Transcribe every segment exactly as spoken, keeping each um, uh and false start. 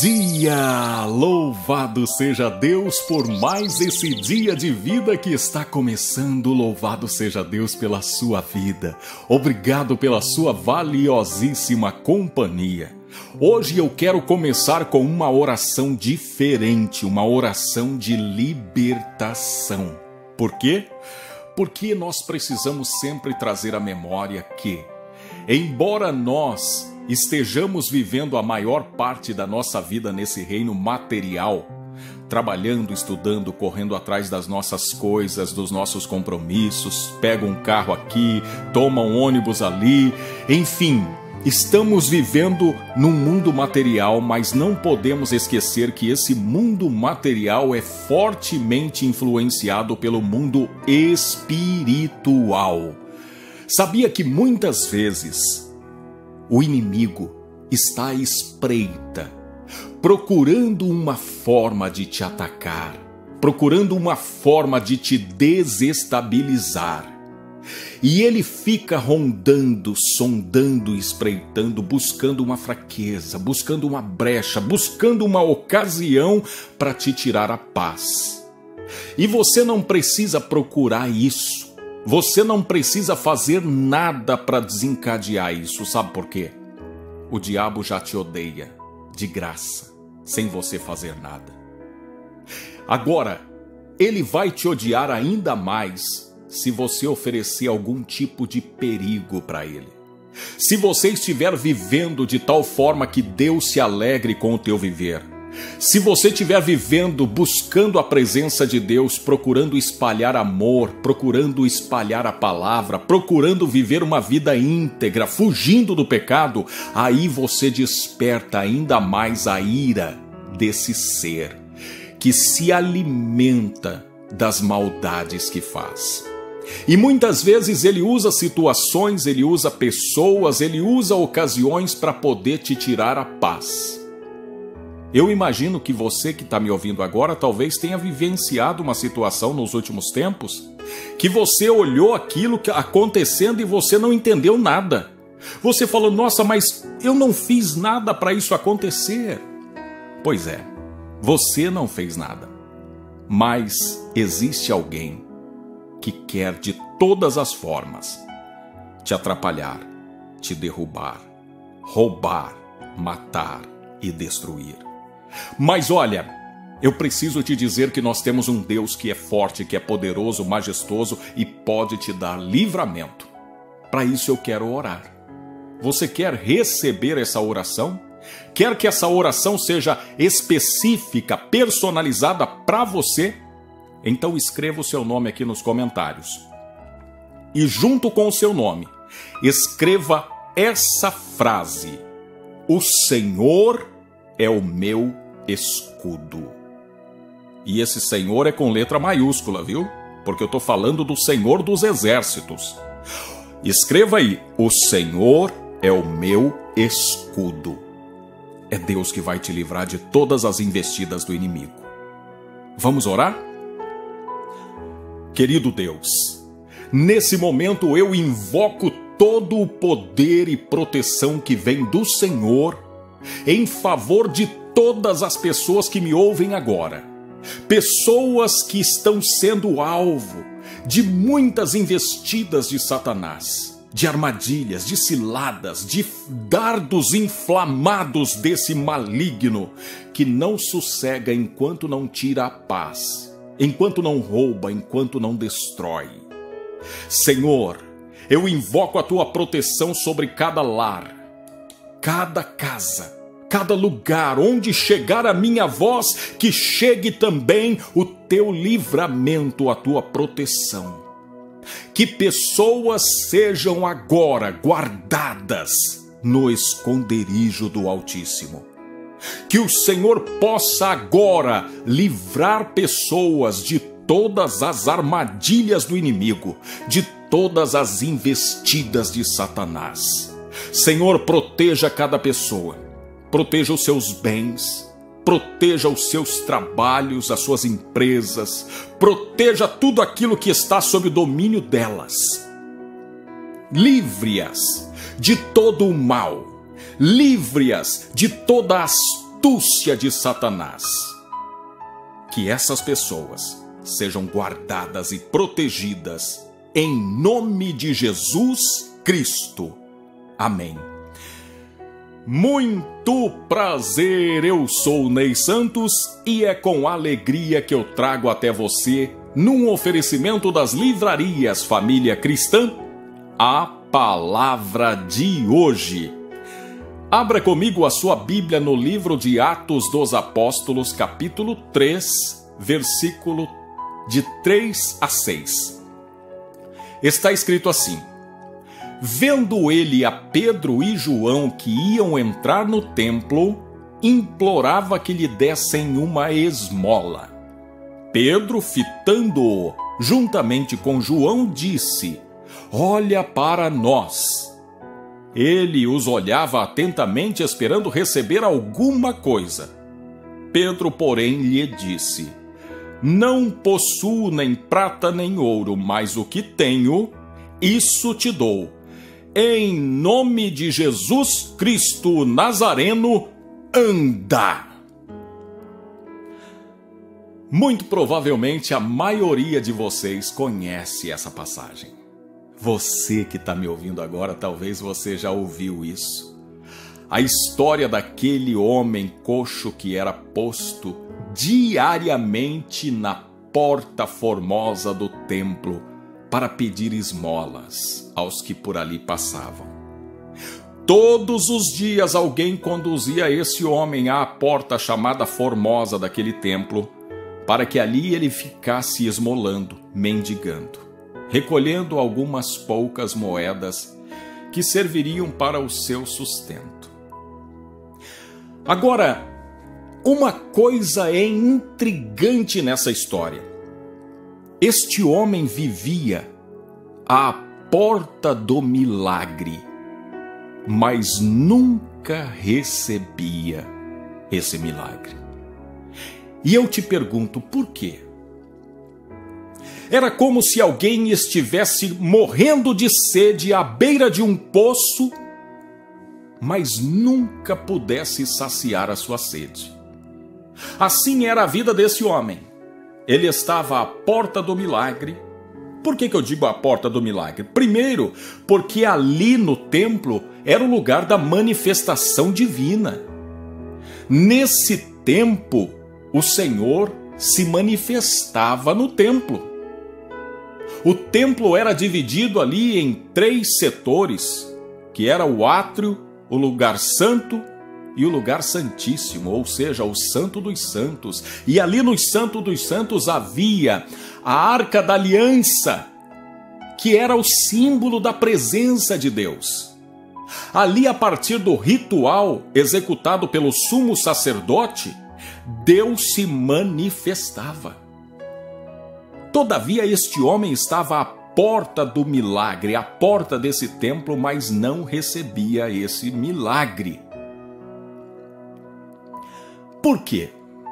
dia! Louvado seja Deus por mais esse dia de vida que está começando. Louvado seja Deus pela sua vida. Obrigado pela sua valiosíssima companhia. Hoje eu quero começar com uma oração diferente, uma oração de libertação. Por quê? Porque nós precisamos sempre trazer à memória que, embora nós estejamos vivendo a maior parte da nossa vida nesse reino material, trabalhando, estudando, correndo atrás das nossas coisas, dos nossos compromissos, pega um carro aqui, toma um ônibus ali, enfim, estamos vivendo num mundo material, mas não podemos esquecer que esse mundo material é fortemente influenciado pelo mundo espiritual. Sabia que muitas vezes o inimigo está à espreita, procurando uma forma de te atacar, procurando uma forma de te desestabilizar. E ele fica rondando, sondando, espreitando, buscando uma fraqueza, buscando uma brecha, buscando uma ocasião para te tirar a paz. E você não precisa procurar isso. Você não precisa fazer nada para desencadear isso. Sabe por quê? O diabo já te odeia, de graça, sem você fazer nada. Agora, ele vai te odiar ainda mais se você oferecer algum tipo de perigo para ele. Se você estiver vivendo de tal forma que Deus se alegre com o teu viver. Se você estiver vivendo, buscando a presença de Deus, procurando espalhar amor, procurando espalhar a palavra, procurando viver uma vida íntegra, fugindo do pecado, aí você desperta ainda mais a ira desse ser que se alimenta das maldades que faz. E muitas vezes ele usa situações, ele usa pessoas, ele usa ocasiões para poder te tirar a paz. Eu imagino que você que está me ouvindo agora talvez tenha vivenciado uma situação nos últimos tempos que você olhou aquilo acontecendo e você não entendeu nada. Você falou, nossa, mas eu não fiz nada para isso acontecer. Pois é, você não fez nada. Mas existe alguém que quer de todas as formas te atrapalhar, te derrubar, roubar, matar e destruir. Mas olha, eu preciso te dizer que nós temos um Deus que é forte, que é poderoso, majestoso e pode te dar livramento. Para isso eu quero orar. Você quer receber essa oração? Quer que essa oração seja específica, personalizada para você? Então escreva o seu nome aqui nos comentários. E junto com o seu nome, escreva essa frase: o Senhor é o meu escudo. E esse Senhor é com letra maiúscula, viu? Porque eu estou falando do Senhor dos Exércitos. Escreva aí: o Senhor é o meu escudo. É Deus que vai te livrar de todas as investidas do inimigo. Vamos orar? Querido Deus, nesse momento eu invoco todo o poder e proteção que vem do Senhor em favor de todas as pessoas que me ouvem agora. Pessoas que estão sendo alvo de muitas investidas de Satanás, de armadilhas, de ciladas, de dardos inflamados desse maligno que não sossega enquanto não tira a paz, enquanto não rouba, enquanto não destrói. Senhor, eu invoco a tua proteção sobre cada lar, cada casa, cada lugar onde chegar a minha voz, que chegue também o teu livramento, a tua proteção. Que pessoas sejam agora guardadas no esconderijo do Altíssimo. Que o Senhor possa agora livrar pessoas de todas as armadilhas do inimigo, de todas as investidas de Satanás. Senhor, proteja cada pessoa, proteja os seus bens, proteja os seus trabalhos, as suas empresas, proteja tudo aquilo que está sob o domínio delas. Livre-as de todo o mal, livre-as de toda a astúcia de Satanás. Que essas pessoas sejam guardadas e protegidas em nome de Jesus Cristo. Amém. Muito prazer, eu sou Ney Santos e é com alegria que eu trago até você, num oferecimento das livrarias Família Cristã, a palavra de hoje. Abra comigo a sua Bíblia no livro de Atos dos Apóstolos, capítulo três, versículo de três a seis. Está escrito assim: vendo ele a Pedro e João que iam entrar no templo, implorava que lhe dessem uma esmola. Pedro, fitando-o juntamente com João, disse: olha para nós. Ele os olhava atentamente, esperando receber alguma coisa. Pedro, porém, lhe disse: não possuo nem prata nem ouro, mas o que tenho, isso te dou. Em nome de Jesus Cristo Nazareno, anda! Muito provavelmente a maioria de vocês conhece essa passagem. Você que está me ouvindo agora, talvez você já ouviu isso. A história daquele homem coxo que era posto diariamente na porta formosa do templo para pedir esmolas aos que por ali passavam. Todos os dias alguém conduzia esse homem à porta chamada Formosa daquele templo, para que ali ele ficasse esmolando, mendigando, recolhendo algumas poucas moedas que serviriam para o seu sustento. Agora, uma coisa é intrigante nessa história. Este homem vivia à porta do milagre, mas nunca recebia esse milagre. E eu te pergunto, por quê? Era como se alguém estivesse morrendo de sede à beira de um poço, mas nunca pudesse saciar a sua sede. Assim era a vida desse homem. Ele estava à porta do milagre. Por que que eu digo a porta do milagre? Primeiro, porque ali no templo era o lugar da manifestação divina. Nesse tempo, o Senhor se manifestava no templo. O templo era dividido ali em três setores, que era o átrio, o lugar santo e o lugar santíssimo, ou seja, o santo dos santos. E ali no santo dos santos havia a arca da aliança, que era o símbolo da presença de Deus. Ali, a partir do ritual executado pelo sumo sacerdote, Deus se manifestava. Todavia, este homem estava à porta do milagre, à porta desse templo, mas não recebia esse milagre. Por quê?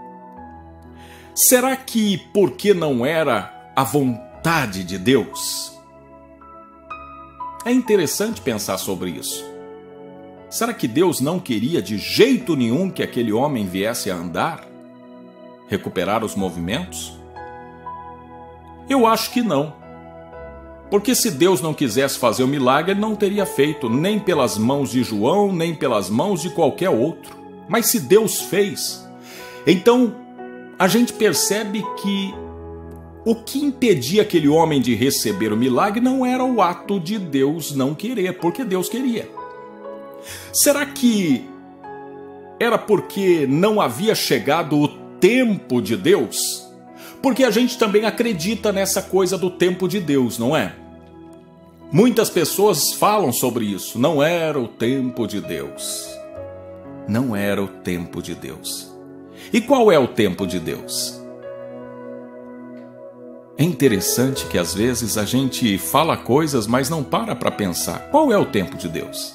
Será que porque não era a vontade de Deus? É interessante pensar sobre isso. Será que Deus não queria de jeito nenhum que aquele homem viesse a andar? Recuperar os movimentos? Eu acho que não. Porque se Deus não quisesse fazer o milagre, ele não teria feito, nem pelas mãos de João, nem pelas mãos de qualquer outro. Mas se Deus fez, então a gente percebe que o que impedia aquele homem de receber o milagre não era o ato de Deus não querer, porque Deus queria. Será que era porque não havia chegado o tempo de Deus? Porque a gente também acredita nessa coisa do tempo de Deus, não é? Muitas pessoas falam sobre isso. Não era o tempo de Deus. Não era o tempo de Deus. E qual é o tempo de Deus? É interessante que às vezes a gente fala coisas, mas não para para pensar. Qual é o tempo de Deus?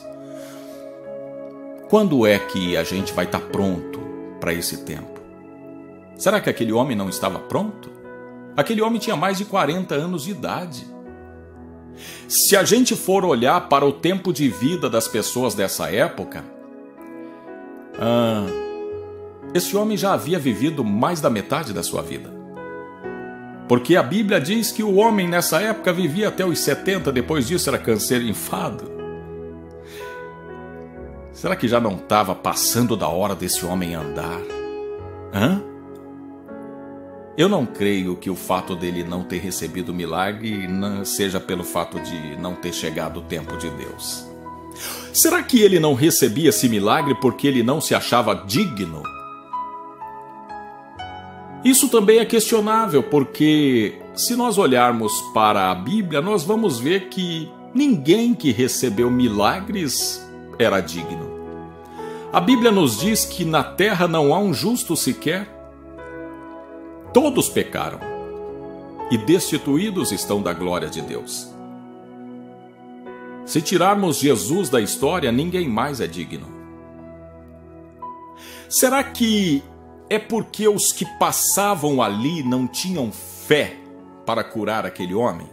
Quando é que a gente vai estar pronto para esse tempo? Será que aquele homem não estava pronto? Aquele homem tinha mais de quarenta anos de idade. Se a gente for olhar para o tempo de vida das pessoas dessa época, ah, esse homem já havia vivido mais da metade da sua vida. Porque a Bíblia diz que o homem nessa época vivia até os setenta, depois disso era cancerífado. Será que já não estava passando da hora desse homem andar? Hã? Eu não creio que o fato dele não ter recebido o milagre seja pelo fato de não ter chegado o tempo de Deus. Será que ele não recebia esse milagre porque ele não se achava digno? Isso também é questionável, porque se nós olharmos para a Bíblia, nós vamos ver que ninguém que recebeu milagres era digno. A Bíblia nos diz que na terra não há um justo sequer. Todos pecaram e destituídos estão da glória de Deus. Se tirarmos Jesus da história, ninguém mais é digno. Será que é porque os que passavam ali não tinham fé para curar aquele homem?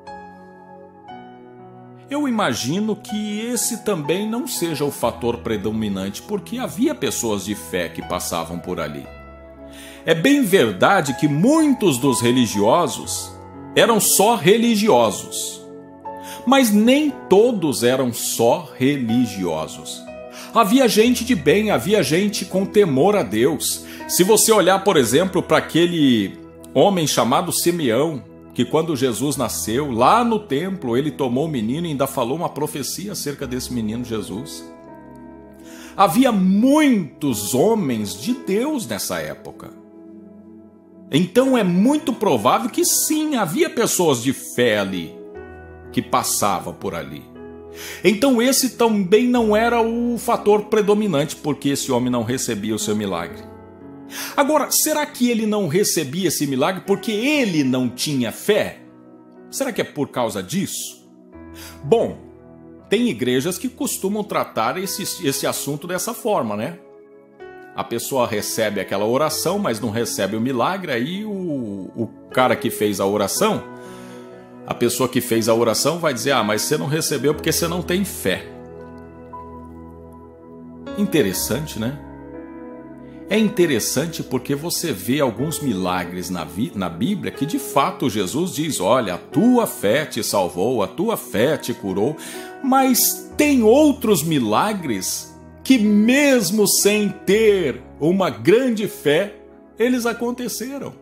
Eu imagino que esse também não seja o fator predominante, porque havia pessoas de fé que passavam por ali. É bem verdade que muitos dos religiosos eram só religiosos, mas nem todos eram só religiosos. Havia gente de bem, havia gente com temor a Deus. Se você olhar, por exemplo, para aquele homem chamado Simeão, que quando Jesus nasceu, lá no templo, ele tomou o menino e ainda falou uma profecia acerca desse menino Jesus. Havia muitos homens de Deus nessa época. Então é muito provável que sim, havia pessoas de fé ali, que passavam por ali. Então esse também não era o fator predominante, porque esse homem não recebia o seu milagre. Agora, será que ele não recebia esse milagre porque ele não tinha fé? Será que é por causa disso? Bom, tem igrejas que costumam tratar esse, esse assunto dessa forma, né? A pessoa recebe aquela oração, mas não recebe o milagre, aí o, o cara que fez a oração, a pessoa que fez a oração vai dizer, ah, mas você não recebeu porque você não tem fé. Interessante, né? É interessante porque você vê alguns milagres na, na Bíblia que de fato Jesus diz, olha, a tua fé te salvou, a tua fé te curou, mas tem outros milagres que mesmo sem ter uma grande fé, eles aconteceram.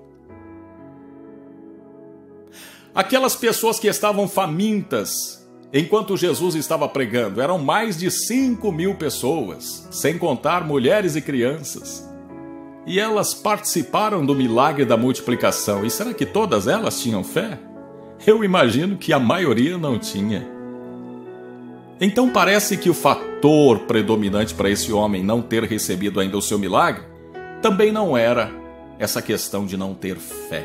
Aquelas pessoas que estavam famintas enquanto Jesus estava pregando, eram mais de cinco mil pessoas, sem contar mulheres e crianças. E elas participaram do milagre da multiplicação. E será que todas elas tinham fé? Eu imagino que a maioria não tinha. Então parece que o fator predominante para esse homem não ter recebido ainda o seu milagre também não era essa questão de não ter fé.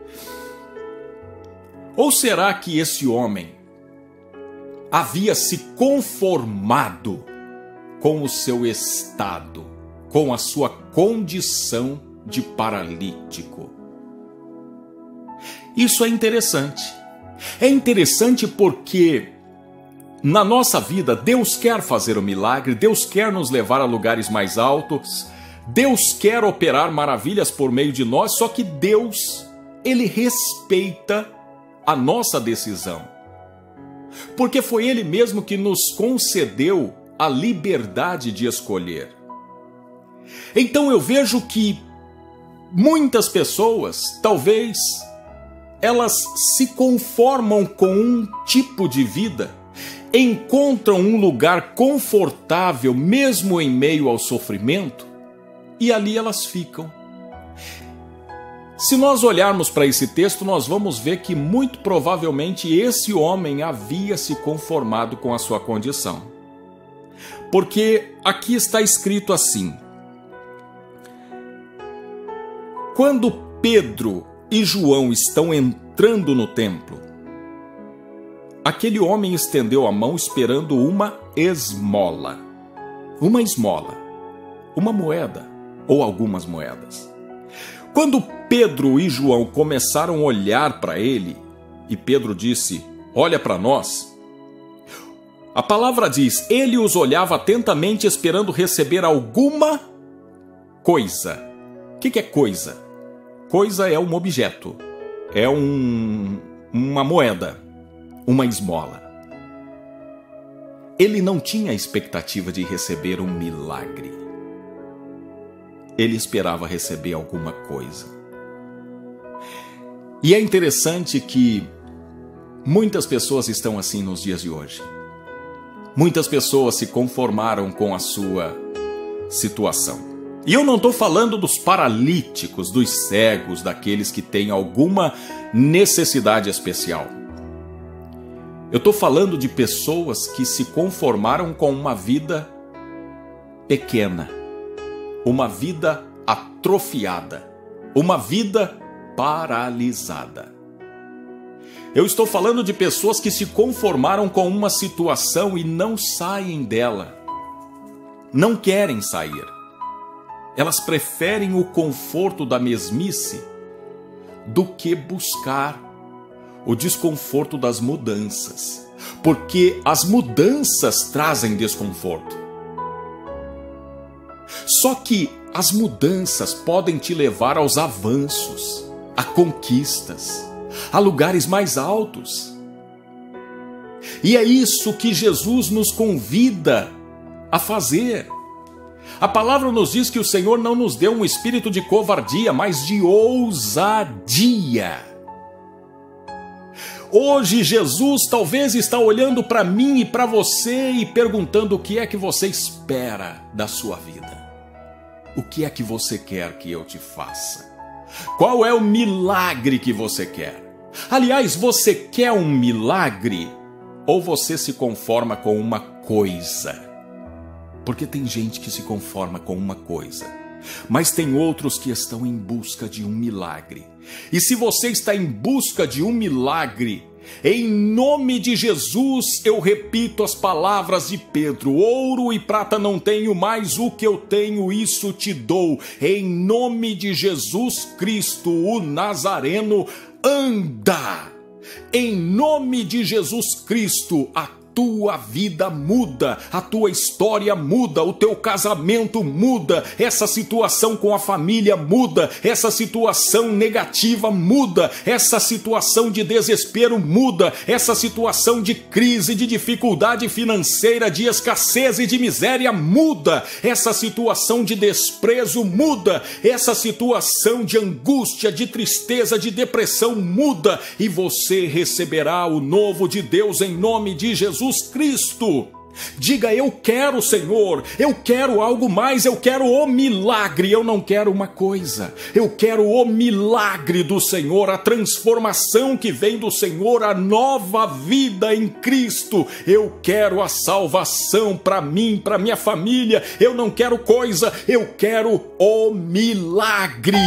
Ou será que esse homem havia se conformado com o seu estado, com a sua condição de paralítico? Isso é interessante. É interessante porque na nossa vida Deus quer fazer o milagre, Deus quer nos levar a lugares mais altos, Deus quer operar maravilhas por meio de nós, só que Deus, Ele respeita a nossa decisão. Porque foi Ele mesmo que nos concedeu a liberdade de escolher. Então eu vejo que muitas pessoas, talvez, elas se conformam com um tipo de vida, encontram um lugar confortável mesmo em meio ao sofrimento, e ali elas ficam. Se nós olharmos para esse texto, nós vamos ver que muito provavelmente esse homem havia se conformado com a sua condição. Porque aqui está escrito assim: quando Pedro e João estão entrando no templo, aquele homem estendeu a mão esperando uma esmola. Uma esmola, uma moeda ou algumas moedas. Quando Pedro e João começaram a olhar para ele, e Pedro disse, olha para nós, a palavra diz, ele os olhava atentamente esperando receber alguma coisa. que, que é coisa? Coisa é um objeto, é um, uma moeda, uma esmola. Ele não tinha a expectativa de receber um milagre. Ele esperava receber alguma coisa. E é interessante que muitas pessoas estão assim nos dias de hoje. Muitas pessoas se conformaram com a sua situação. E eu não estou falando dos paralíticos, dos cegos, daqueles que têm alguma necessidade especial. Eu estou falando de pessoas que se conformaram com uma vida pequena, uma vida atrofiada, uma vida paralisada. Eu estou falando de pessoas que se conformaram com uma situação e não saem dela. Não querem sair. Elas preferem o conforto da mesmice do que buscar o desconforto das mudanças. Porque as mudanças trazem desconforto. Só que as mudanças podem te levar aos avanços, a conquistas, a lugares mais altos. E é isso que Jesus nos convida a fazer. A palavra nos diz que o Senhor não nos deu um espírito de covardia, mas de ousadia. Hoje Jesus talvez está olhando para mim e para você e perguntando o que é que você espera da sua vida. O que é que você quer que eu te faça? Qual é o milagre que você quer? Aliás, você quer um milagre ou você se conforma com uma coisa? Porque tem gente que se conforma com uma coisa, mas tem outros que estão em busca de um milagre. E se você está em busca de um milagre, em nome de Jesus, eu repito as palavras de Pedro: ouro e prata não tenho, mas o que eu tenho, isso te dou. Em nome de Jesus Cristo, o Nazareno, anda! Em nome de Jesus Cristo, a tua vida muda, a tua história muda, o teu casamento muda, essa situação com a família muda, essa situação negativa muda, essa situação de desespero muda, essa situação de crise, de dificuldade financeira, de escassez e de miséria muda, essa situação de desprezo muda, essa situação de angústia, de tristeza, de depressão muda, e você receberá o novo de Deus em nome de Jesus Cristo. Diga: eu quero, Senhor, eu quero algo mais, eu quero o milagre, eu não quero uma coisa, eu quero o milagre do Senhor, a transformação que vem do Senhor, a nova vida em Cristo. Eu quero a salvação para mim, para minha família, eu não quero coisa, eu quero o milagre.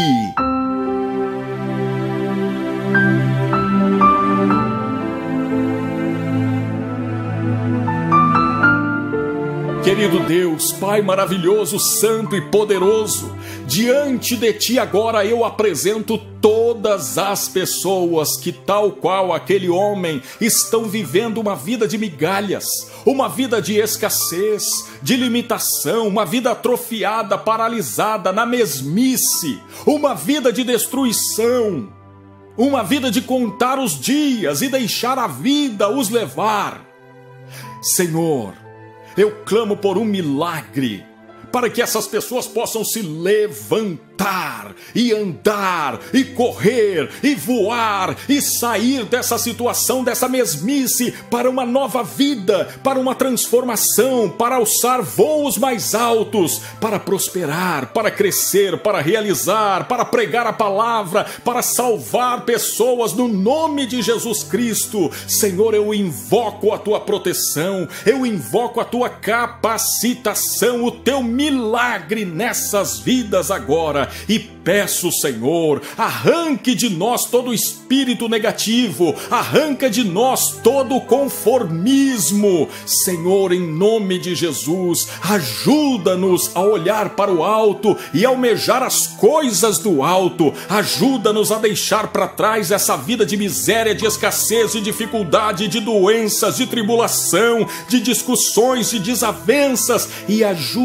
Querido Deus, Pai maravilhoso, santo e poderoso, diante de Ti agora eu apresento todas as pessoas que, tal qual aquele homem, estão vivendo uma vida de migalhas, uma vida de escassez, de limitação, uma vida atrofiada, paralisada, na mesmice, uma vida de destruição, uma vida de contar os dias e deixar a vida os levar. Senhor, eu clamo por um milagre, para que essas pessoas possam se levantar e andar e correr e voar e sair dessa situação, dessa mesmice, para uma nova vida, para uma transformação, para alçar voos mais altos, para prosperar, para crescer, para realizar, para pregar a palavra, para salvar pessoas no nome de Jesus Cristo. Senhor, eu invoco a Tua proteção, eu invoco a Tua capacitação, o Teu milagre nessas vidas agora, e peço, Senhor, arranque de nós todo espírito negativo, arranca de nós todo conformismo. Senhor, em nome de Jesus, ajuda-nos a olhar para o alto e almejar as coisas do alto, ajuda-nos a deixar para trás essa vida de miséria, de escassez, de dificuldade, de doenças, de tribulação, de discussões, de desavenças, e ajuda-nos a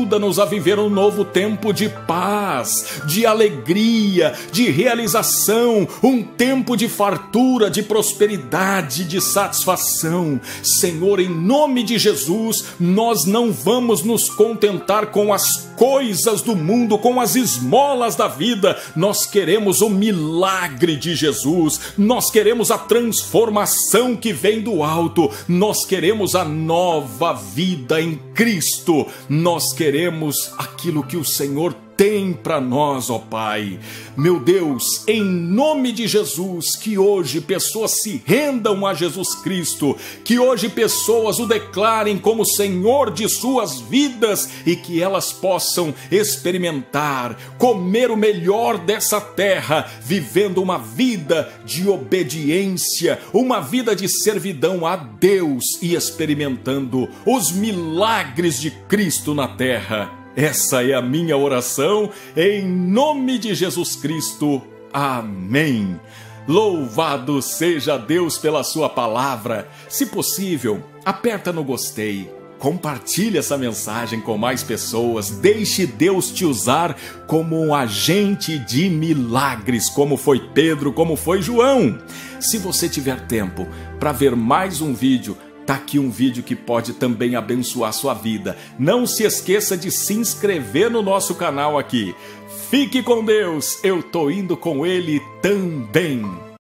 a viver um novo tempo de paz, de alegria, de realização, um tempo de fartura, de prosperidade, de satisfação. Senhor, em nome de Jesus, nós não vamos nos contentar com as coisas do mundo, com as esmolas da vida. Nós queremos o milagre de Jesus, nós queremos a transformação que vem do alto, nós queremos a nova vida em Cristo, nós queremos aquilo que o Senhor tem para nós, ó Pai. Meu Deus, em nome de Jesus, que hoje pessoas se rendam a Jesus Cristo, que hoje pessoas o declarem como Senhor de suas vidas e que elas possam experimentar, comer o melhor dessa terra, vivendo uma vida de obediência, uma vida de servidão a Deus e experimentando os milagres de Cristo na terra. Essa é a minha oração, em nome de Jesus Cristo. Amém. Louvado seja Deus pela sua palavra. Se possível, aperta no gostei. Compartilhe essa mensagem com mais pessoas. Deixe Deus te usar como um agente de milagres, como foi Pedro, como foi João. Se você tiver tempo para ver mais um vídeo, tá aqui um vídeo que pode também abençoar sua vida. Não se esqueça de se inscrever no nosso canal aqui. Fique com Deus, eu tô indo com Ele também.